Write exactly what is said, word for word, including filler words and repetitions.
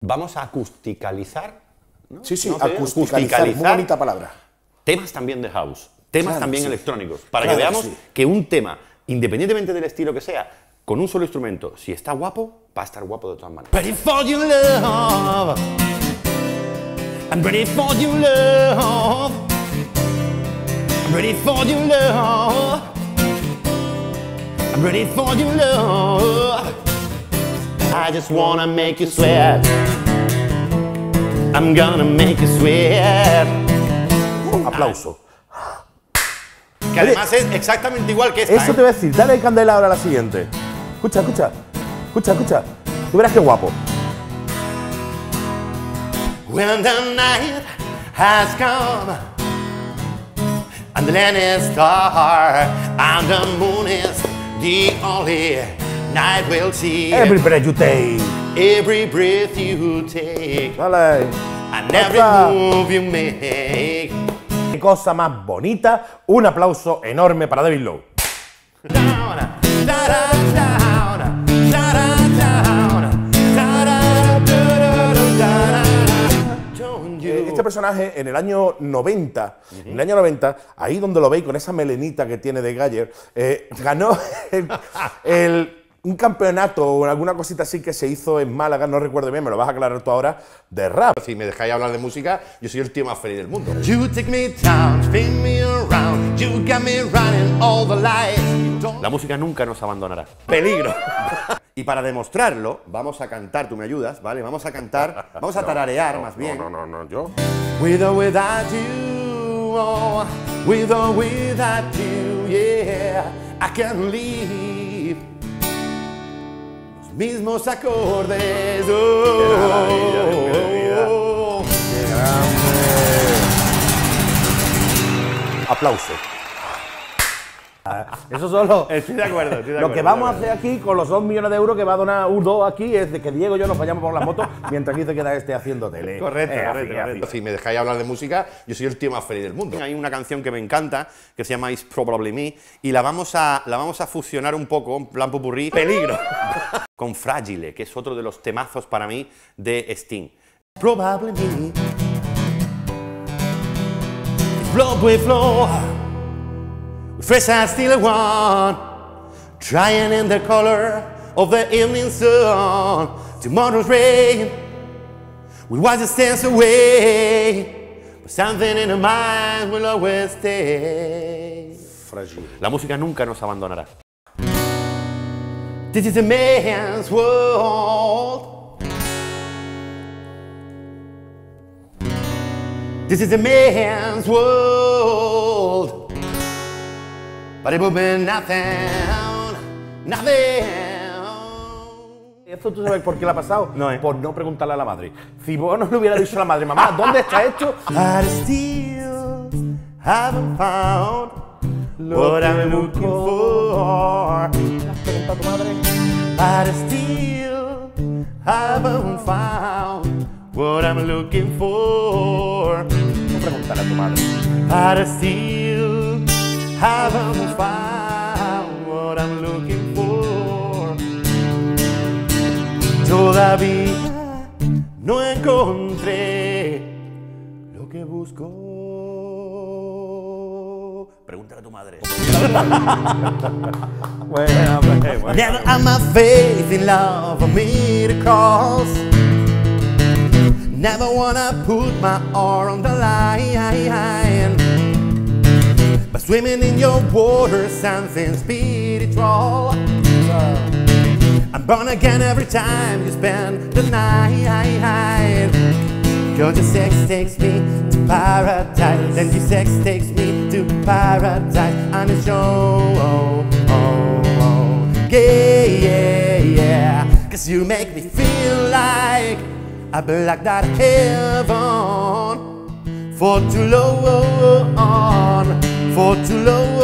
Vamos a acusticalizar, ¿no? Sí, sí, ¿No? acusticalizar, acusticalizar, muy bonita palabra. Temas también de house, temas claro, también sí. electrónicos, para claro que veamos que, sí. que un tema, independientemente del estilo que sea, con un solo instrumento, si está guapo, va a estar guapo de todas maneras. Ready for your love. I'm ready for your love. I'm ready for your love. I'm ready for your love. I just wanna make you sweat. I'm gonna make you sweat. Un aplauso. Que además es exactamente igual que esta. Eso ¿eh? te voy a decir, dale candela ahora a la siguiente. Escucha, escucha, escucha, escucha. Tú verás qué guapo. When the night has come and the land is dark and the moon is the only night we'll see. Every breath you take. Every breath you take. Dale. And every move you make. Qué cosa más bonita. Un aplauso enorme para David Lowe. Este personaje en el año noventa, uh-huh. en el año noventa, ahí donde lo veis con esa melenita que tiene de Galler, eh, ganó el, el, un campeonato o alguna cosita así que se hizo en Málaga, no recuerdo bien, me lo vas a aclarar tú ahora, de rap. Si me dejáis hablar de música, yo soy el tío más feliz del mundo. You take me down, spin me around, you got me running all the lights. La música nunca nos abandonará. Peligro. Y para demostrarlo, vamos a cantar, tú me ayudas, ¿vale? Vamos a cantar, vamos a no, tararear no, más bien. No, no, no, no, yo. With or without you, oh, with or without you, yeah, I can live. Los mismos acordes, oh, qué maravilla, qué oh, qué grande. Aplauso. Eso solo. Estoy de acuerdo, estoy de Lo acuerdo, que vamos a hacer aquí con los dos millones de euros que va a donar U dos aquí es de que Diego y yo nos vayamos por las motos mientras aquí se queda este haciendo tele. Correcto, eh, correcto, así, correcto. así. Si me dejáis hablar de música, yo soy el tío más feliz del mundo. Hay una canción que me encanta que se llama It's Probably Me y la vamos a, la vamos a fusionar un poco, en plan popurrí, peligro, con Fragile, que es otro de los temazos para mí de Sting. Probably me. It's flow with flow. Fresh I still want, trying in the color of the evening sun. Tomorrow's rain will watch us dance away, but something in the mind will always stay. Fragile. La música nunca nos abandonará. This is a man's world. This is a man's world. But it would be nothing, nothing. ¿Esto tú sabes por qué le ha pasado? No, ¿eh? Por no preguntarle a la madre. Si vos no le hubiera dicho a la madre, mamá, ¿dónde está esto? I still haven't found what I'm looking for. ¿Le has preguntado a tu madre? I still haven't found what I'm looking for. No preguntarle a tu madre. I still haven't found what I'm looking for. Todavía no encontré lo que busco. Pregúntale a tu madre. Bueno, hombre, bueno. Never had my faith in love or miracles. Never wanna put my arm on the line. But swimming in your water, something spiritual. I'm born again every time you spend the night. Cause your sex takes me to paradise, then your sex takes me to paradise. And it's your oh, oh, oh. Yeah, yeah, yeah. Cause you make me feel like I've been like that heaven for too long, for too long.